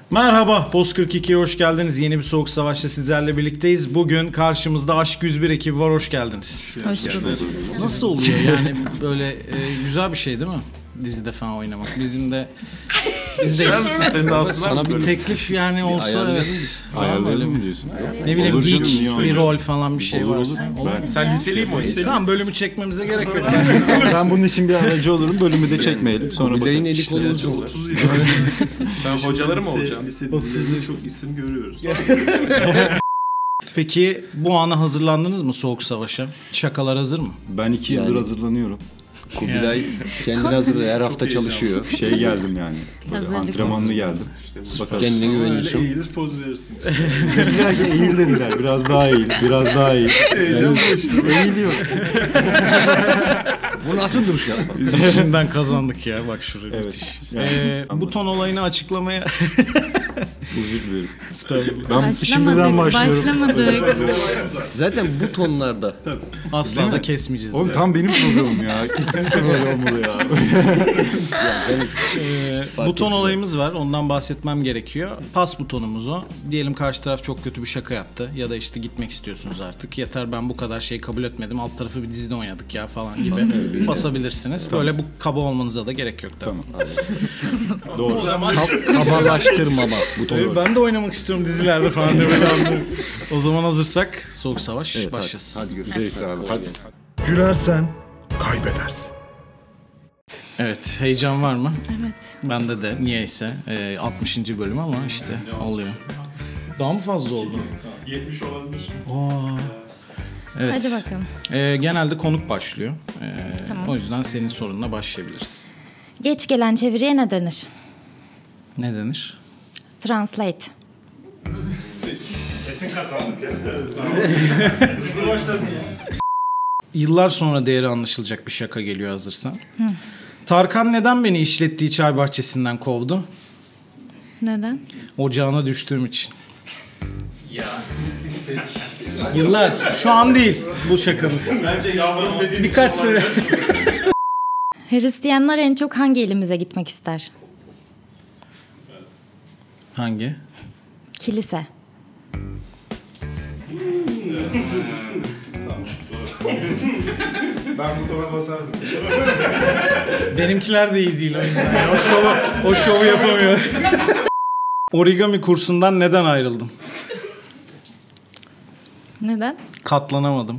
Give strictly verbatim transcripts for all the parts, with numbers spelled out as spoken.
Merhaba, Post kırk iki'ye hoş geldiniz. Yeni bir Soğuk Savaş'ta sizlerle birlikteyiz. Bugün karşımızda Aşk yüz bir ekibi var, hoş geldiniz. Hoş bulduk. Nasıl oluyor yani böyle e, güzel bir şey değil mi? Dizide falan oynamak. Bizim de... Biz de misin? Senin de aslında sana bir teklif yani olsa evet. Ayarlayalım mı diyorsun? Ne bileyim Olur geek canım, bir rol falan bir şey olur, varsa. olur. Ben, sen liseliyim o liseli. Tamam, bölümü çekmemize gerek yok. Ben bunun için bir aracı olurum. Bölümü de çekmeyelim. Sonra Bileğin bakalım. eli kolu uzun olur. Sen hocaları mı olacaksın? Lise dizilerde çok isim görüyoruz. Peki bu ana hazırlandınız mı Soğuk Savaş'a? Şakalar hazır mı? Ben iki yıldır Yani. hazırlanıyorum. Kubilay kendini hazırlıyor. Her hafta çalışıyor. Şey geldim yani. Böyle Hazırlık antrenmanlı geldim. Bakalım. Kendine Öyle güveniyorsun. eğilir poz verirsin. Dediler ki eğil dediler. Biraz daha eğil. Biraz daha eğil. Heyecan bu işte. Eğiliyor. Bu nasıl duruş ya? Biz şimdiden kazandık ya, bak şuraya Evet. müthiş. Yani, Ee, ama- bu ton olayını açıklamaya... Özür dilerim. Estağfurullah. Ben şimdiden başlıyorum. Başlamadık. Zaten bu tonlarda. Asla Değil da mi? kesmeyeceğiz. Oğlum yani. tam benim programım ya. Kesinlikle böyle olmalı ya. Ee, buton olayımız var. Ondan bahsetmem gerekiyor. Pas butonumuz o. Diyelim karşı taraf çok kötü bir şaka yaptı. Ya da işte gitmek istiyorsunuz artık. Yeter, ben bu kadar şey kabul etmedim. Alt tarafı bir dizide oynadık ya falan gibi basabilirsiniz. Böyle bu kaba olmanıza da gerek yok tabii. Tamam. Doğru. Kabalaştırmama butonu. Ee, ben de oynamak istiyorum dizilerde falan diye böyle anlıyorum. O zaman hazırsak Soğuk Savaş Evet, başlasın. hadi, hadi görüşürüz. Hadi. Gülersen kaybedersin. Evet, heyecan var mı? Evet. Bende de niyeyse. Ee, altmışıncı bölüm ama işte oluyor. Daha mı fazla oldu? yetmiş olabilir. Aa. Evet. Hadi bakalım. Ee, genelde konuk başlıyor. Ee, Tamam. O yüzden senin sorununa başlayabiliriz. Geç gelen çeviriye ne denir? Ne denir? Translate. Kesin kazandık ya. Hızlı başladın ya. Yıllar sonra değeri anlaşılacak bir şaka geliyor hazırsan. Hı. Tarkan neden beni işlettiği çay bahçesinden kovdu? Neden? Ocağına düştüğüm için. Ya. Yıllar. Şu an değil bu şakamız. Bence yavrum dediğin Birkaç sene. Hristiyanlar en çok hangi ilimize gitmek ister? Hangi? Kilise. Ben bu tona basardım. Benimkiler de iyi değil o yüzden. Ya. O şovu, o şovu yapamıyor. Origami kursundan neden ayrıldım? Neden? Katlanamadım.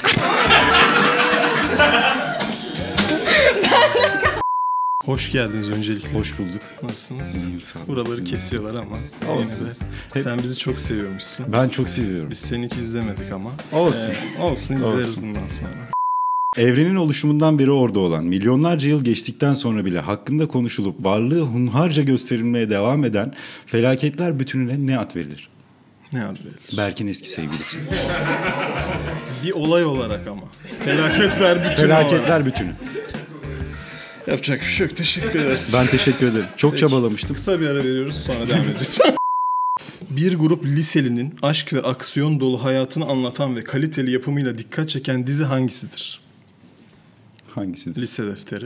Hoş geldiniz öncelikle. Hoş bulduk. Nasılsınız? İyiyim, sağ olun. Buraları kesiyorlar ama. Olsun. Neyse. Sen bizi çok seviyormuşsun. Ben çok seviyorum. Biz seni hiç izlemedik ama. Olsun. Ee, olsun izleriz Olsun. bundan sonra. Evrenin oluşumundan beri orada olan, milyonlarca yıl geçtikten sonra bile hakkında konuşulup varlığı hunharca gösterilmeye devam eden felaketler bütününe ne ad verilir? Ne adı verilir? Berk'in eski sevgilisi. Bir olay olarak ama. Felaketler bütün olarak. Felaketler bütünü. Yapacak bir şey yok. Teşekkür ederiz. Ben teşekkür ederim. Çok Peki. çabalamıştım. Kısa bir ara veriyoruz, sonra devam edeceğiz. Bir grup liselinin aşk ve aksiyon dolu hayatını anlatan ve kaliteli yapımıyla dikkat çeken dizi hangisidir? Hangisidir? Lise defteri.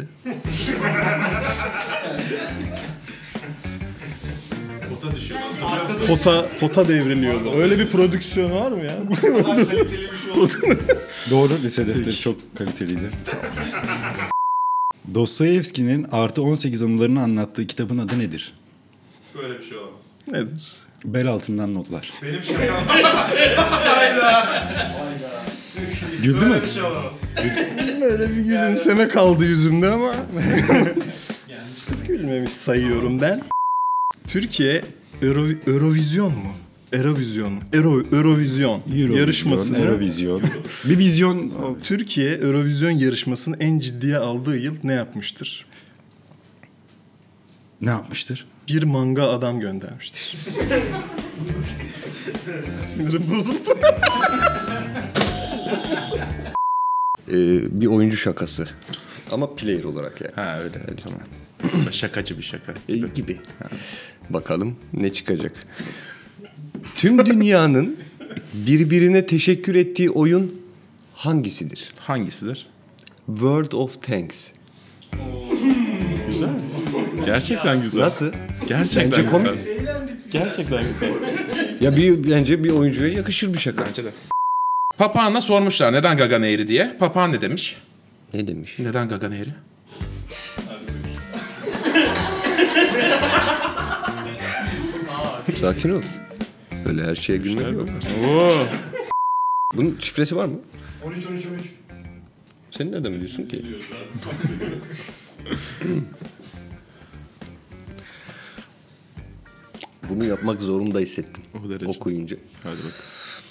Pota, pota devriliyordu. Öyle bir prodüksiyon var mı ya? Doğru, lise defteri çok kaliteliydi. Dostoyevski'nin Artı on sekiz anılarını anlattığı kitabın adı nedir? Böyle bir şey olamaz. Nedir? Bel altından notlar. Benim şakam. Güldü mü? Böyle bir gülümseme kaldı yüzümde ama. Gülmemiş sayıyorum ben. Türkiye Euro, Eurovizyon mu? Eurovizyon. Euro, Eurovizyon yarışmasını. Eurovizyon. Bir vizyon. Türkiye Eurovizyon yarışmasını en ciddiye aldığı yıl ne yapmıştır? Ne yapmıştır? Bir manga adam göndermiştir. Sinirim bozuldu. Ee, bir oyuncu şakası. Ama player olarak yani. Ha öyle. Tamam. Şakacı bir şaka. E, gibi. Bakalım ne çıkacak. Tüm dünyanın birbirine teşekkür ettiği oyun hangisidir? Hangisidir? World of Tanks. Güzel. Gerçekten güzel. Nasıl? Gerçekten Bence güzel. komik. Gerçekten güzel. Ya bir bence bir oyuncuya yakışır bir şaka. Bence de. Papağan'a sormuşlar neden Gagana eğri diye. Papağan ne demiş? Ne demiş? Neden Gagana eğri? Sakin ol. Öyle her şeye gülmek yok. Oo. Bunun şifresi var mı? on üç on üç on üç. Sen nereden biliyorsun ki? Bunu yapmak zorunda hissettim. O derece. Okuyunca. Hadi bak.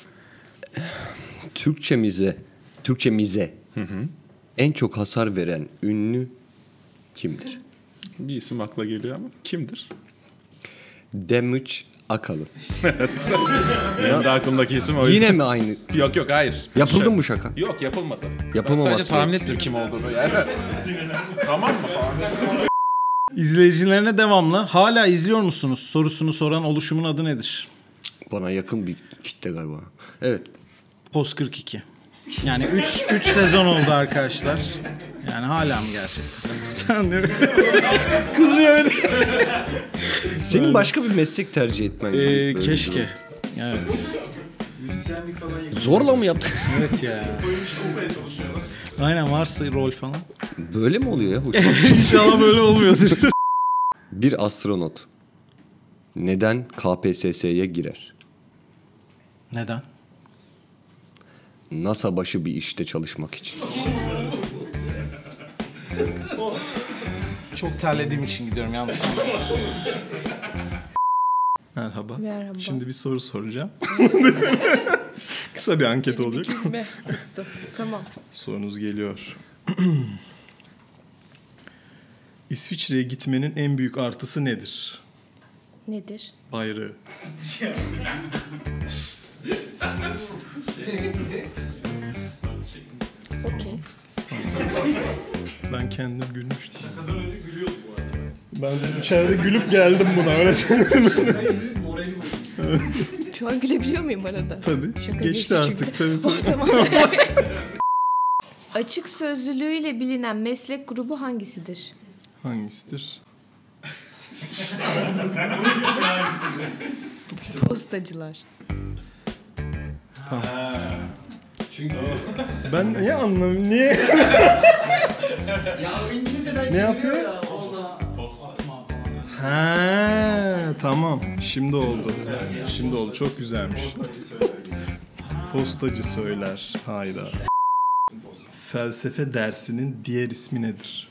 Türkçemize, Türkçemize hı hı. en çok hasar veren ünlü kimdir? Bir isim akla geliyor ama kimdir? Demuç Akalın. Benim de aklımdaki isim o. Yine mi aynı? Yok yok hayır. Yapıldı Şey- mı şaka? Yok yapılmadı. Yapılmaması Ben sadece tahmin ettim kim olduğunu yani. Tamam mı? İzleyicilerine devamlı hala izliyor musunuz sorusunu soran oluşumun adı nedir? Bana yakın bir kitle galiba. Evet. Post kırk iki. Yani üç sezon oldu arkadaşlar. Yani hala mı gerçekten? Kızıyor. Senin başka bir meslek tercih etmen Ee, gerekiyor. keşke. Evet. Zorla mı yaptın? Evet ya. Aynen varsa rol falan. Böyle mi oluyor ya? Hoş- İnşallah böyle olmuyordur. Bir astronot neden K P S S'ye girer? Neden? NASA başı bir işte çalışmak için. Çok terlediğim için gidiyorum yalnız. Merhaba. Merhaba. Şimdi bir soru soracağım. Kısa bir anket olacak. Gülme tuttu. Tamam. Sorunuz geliyor. İsviçre'ye gitmenin en büyük artısı nedir? Nedir? Bayrağı. Okey. Ben kendim gülmüştüm. Şakadan önce gülüyordum bu arada. Ben de içeride gülüp geldim buna öyle söyleyeyim. Şu an gülebiliyor muyum arada? Tabii. Şaka Geçti geçti artık tabii. tabii. Tamam. Açık sözlülüğüyle bilinen meslek grubu hangisidir? Hangisidir? Postacılar. Ben niye anlamıyorum? Niye? Ya İngilizceden Ne yapıyor? Ha, tamam. Şimdi oldu. Şimdi oldu. Çok güzelmiş. Postacı söyler. Hayda. Felsefe dersinin diğer ismi nedir?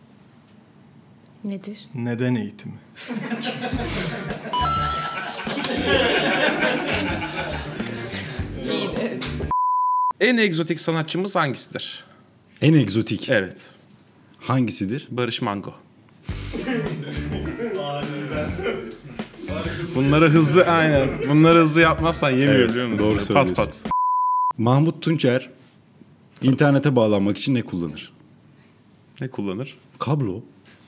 Nedir? Neden eğitimi? En egzotik sanatçımız hangisidir? En egzotik Evet. hangisidir? Barış Mango. Bunları hızlı aynen. Bunları hızlı yapmazsan yemiyor Evet, biliyor musun? doğru Pat söylüyorsun. pat. Mahmut Tunçer internete bağlanmak için ne kullanır? Ne kullanır? Kablo.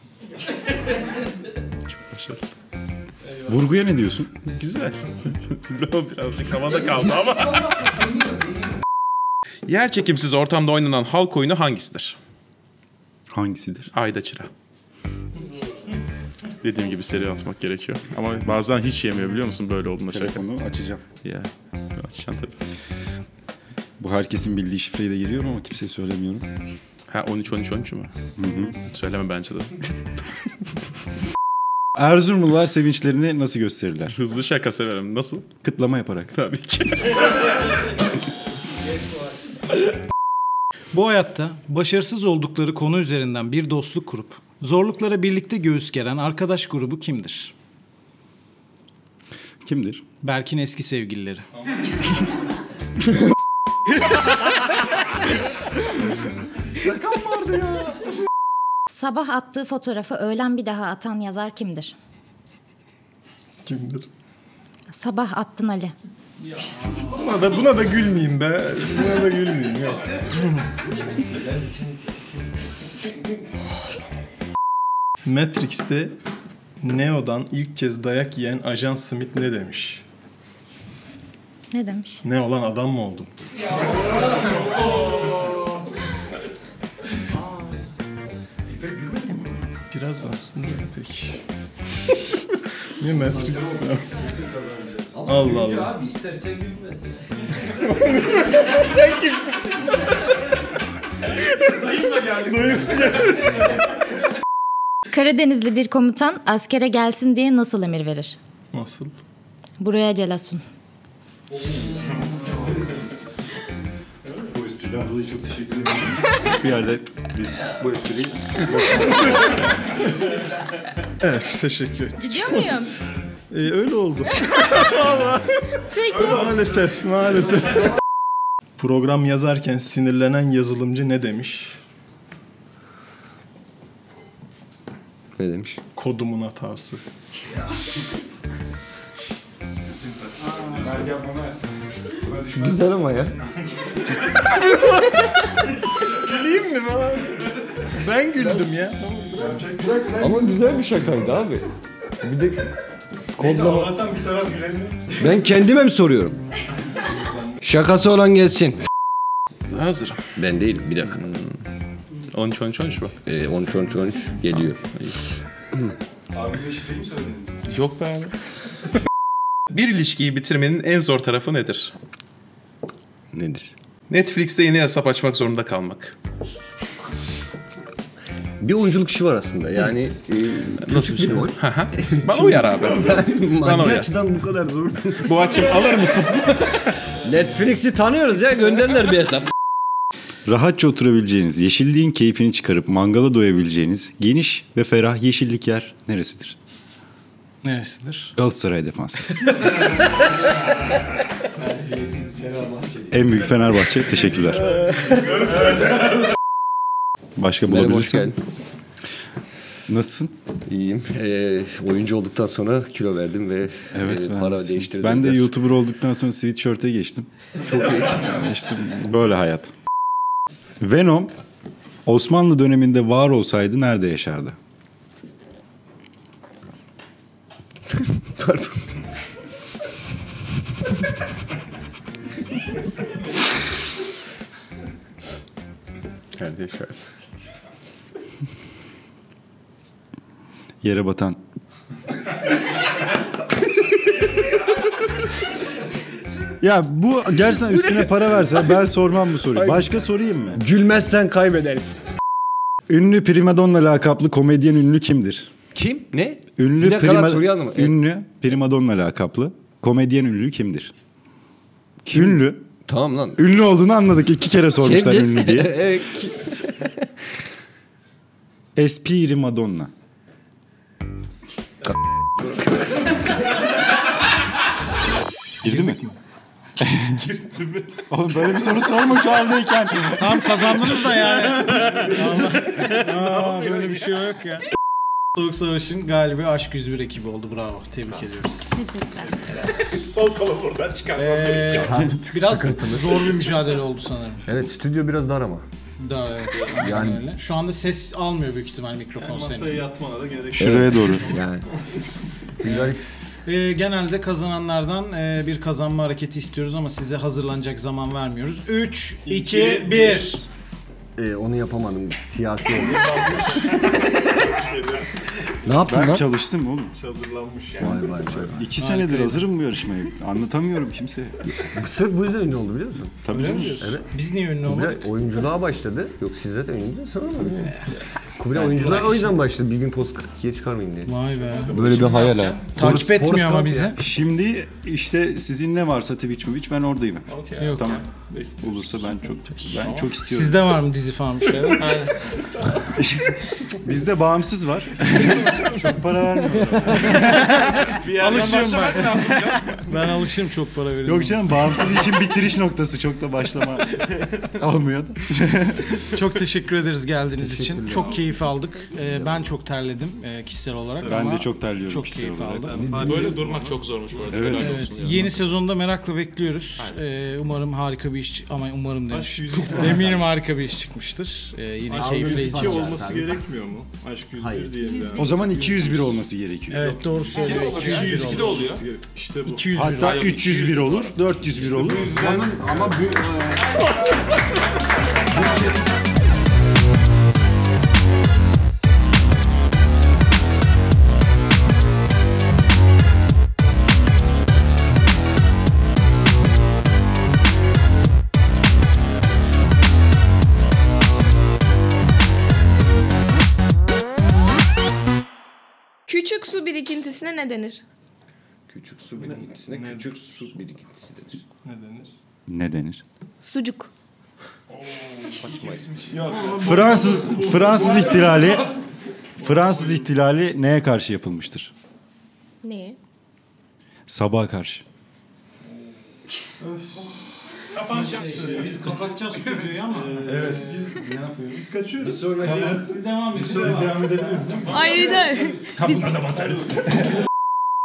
Başarılı. Vurguya ne diyorsun? Güzel. Lo birazcık havada kaldı ama. Yer çekimsiz ortamda oynanan halk oyunu hangisidir? Hangisidir? Ayda çıra. Dediğim gibi seri atmak gerekiyor. Ama bazen hiç yemiyor biliyor musun böyle olduğunda şaka. Telefonu açacağım. Ya. Açacaksın tabii. Bu herkesin bildiği şifreyi de giriyorum ama kimseye söylemiyorum. Ha on üç on üç on üç mü? Hı hı. Söyleme bence de. Erzurumlular sevinçlerini nasıl gösterirler? Hızlı şaka severim. Nasıl? Kıtlama yaparak. Tabii ki. Bu hayatta başarısız oldukları konu üzerinden bir dostluk kurup zorluklara birlikte göğüs geren arkadaş grubu kimdir? Kimdir? Berk'in eski sevgilileri. Sabah attığı fotoğrafı öğlen bir daha atan yazar kimdir? Kimdir? Sabah attın Ali. Buna da, buna da gülmeyeyim be. Buna da gülmeyeyim. Ya. Matrix'te Neo'dan ilk kez dayak yiyen Ajan Smith ne demiş? Ne demiş? Ne olan adam mı oldun? Biraz aslında pek. Niye Matrix ya? Allah Allah. Abi istersen gülmez. Sen kimsin? Dayımla geldik. Dayısı geldi. Karadenizli bir komutan askere gelsin diye nasıl emir verir? Nasıl? Buraya Celasun. Bu espriden dolayı çok teşekkür ederim. Bir yerde biz bu espriyi... Evet, teşekkür ettik. Gidiyor muyum? Ee, öyle oldu. Vallahi. Peki. Maalesef, maalesef. Program yazarken sinirlenen yazılımcı ne demiş? Ne demiş? Kodumun hatası. Güzel ama ya. Güleyim mi falan? Ben güldüm ya. Ama güzel bir şakaydı abi. Bir de kodlama. Allah'tan bir taraf gülerim. Ben kendime mi soruyorum? Şakası olan gelsin. Hazırım. Ben değilim, bir dakika. on üç on üç on üç mu? Ee, on üç on üç on üç geliyor. Abimle şifreyi mi söylediniz? Yok be abi. Bir ilişkiyi bitirmenin en zor tarafı nedir? Nedir? Netflix'te yeni hesap açmak zorunda kalmak. Bir oyunculuk işi var aslında. Yani e, Nasıl bir şey? rol. Bana uyar abi. Bana Maddi uyar. açıdan bu kadar zor. Bu açım alır mısın? Netflix'i tanıyoruz ya, gönderirler bir hesap. Rahatça oturabileceğiniz, yeşilliğin keyfini çıkarıp mangala doyabileceğiniz geniş ve ferah yeşillik yer neresidir? Neresidir? Galatasaray defansı. En büyük Fenerbahçe. Teşekkürler. Başka Merhaba, hoş bulabilirsen. geldin. Nasılsın? İyiyim. Ee, oyuncu olduktan sonra kilo verdim ve Evet, e, ben para misin? değiştirdim. Ben de biraz. YouTuber olduktan sonra sweatshirt'e geçtim. Çok iyi. Yani işte böyle hayat. Venom Osmanlı döneminde var olsaydı nerede yaşardı? Pardon. Nerede yaşar? Yere batan. Ya bu gerçekten üstüne para verse ben sormam bu soruyu. Başka sorayım mı? Gülmezsen kaybedersin. Ünlü primadonna lakaplı komedyen ünlü kimdir? Kim? Ne? Ünlü Bir dakika lan, prima- soruyu anlamadım. Ünlü primadonna lakaplı komedyen ünlü kimdir? Ünlü. Tamam lan. Ünlü olduğunu anladık. İki kere sormuşlar Kendi- ünlü diye. Evet, ki- Espiri Madonna. Girdi mi? Girdi mi? Oğlum böyle bir soru sorma şu andayken. Tam kazandınız da yani. Allah. Aa, böyle bir şey yok ya. Soğuk Savaş'ın galibi Aşk yüz bir ekibi oldu. Bravo. Tebrik ediyoruz. Teşekkürler. Sol kolu buradan çıkarmam Ee, biraz zor bir mücadele oldu sanırım. evet, stüdyo biraz dar ama. Daha evet. Yani- Yani öyle. Şu anda ses almıyor büyük ihtimal mikrofon Masaya senin. yatmana da gerek yok. Şuraya doğru. Yani. Güzel. Ee, genelde kazananlardan e, bir kazanma hareketi istiyoruz ama size hazırlanacak zaman vermiyoruz. üç, iki, bir. Ee, onu yapamadım. Siyasi oldu. Ne yaptın Ben lan? çalıştım oğlum. Hazırlanmış ya. Vay vay vay. İki senedir hazırım bu yarışmaya. Anlatamıyorum kimseye. Sırf bu yüzden ünlü oldu, biliyor musun? Tabii Öyle mi canım. diyorsun? Evet. Biz niye ünlü Kubilay olmadık? oyunculuğa başladı. Yok, siz zaten ünlü sonra mı? Kubilay oyunculuğa o yüzden başladı. Bir gün post kırk ikiye çıkarmayın diye. Vay be. Böyle bir hayal ha. Takip Forrest- etmiyor Forrest ama Gump bizi. ya. Şimdi işte sizin ne varsa Twitch mi ben oradayım. Yok Tamam. ya. Olursa ben çok ben çok istiyorum. Sizde var mı dizi falan bir şeyler? Bizde bağımsız var. Çok para vermiyor. Alışırım ben. Ben alışırım çok para veriyorum. Yok canım, bağımsız işin bitiriş noktası, çok da başlama olmuyor. Çok teşekkür ederiz geldiğiniz için. Çok keyif aldık. Ee, ben çok terledim e, kişisel olarak Ben ama de çok terliyorum çok kişisel keyif olarak. aldım. Böyle durmak çok zormuş bu arada. Evet. Helal Evet, olsun ya. yeni sezonda merakla bekliyoruz. Ee, umarım harika bir iş, ama umarım demiş. Eminim harika bir iş çıkmıştır. Ee, yine keyifle İki izleyeceğiz. olması gerekmiyor mu? Aşk yüz bir diye. Yani. O zaman iki yüz bir olması gerekiyor. Evet, doğru söylüyor. iki yüz bir iki de olur. oluyor. İşte bu. iki yüz bir Hatta olur. üç yüz bir olur, dört yüz bir olur. Ama Küçük su birikintisine ne denir? Küçük su birikintisine küçük su birikintisi denir. Ne denir? Ne denir? Sucuk. Fransız Fransız ihtilali Fransız ihtilali neye karşı yapılmıştır? Ne? Sabaha karşı. Biz kapatacağız stüdyoyu ama. Evet. Biz ne yapıyoruz? Biz kaçıyoruz. Siz devam edin. Devam edebiliriz değil mi? Ay de. Kapıda da batarız.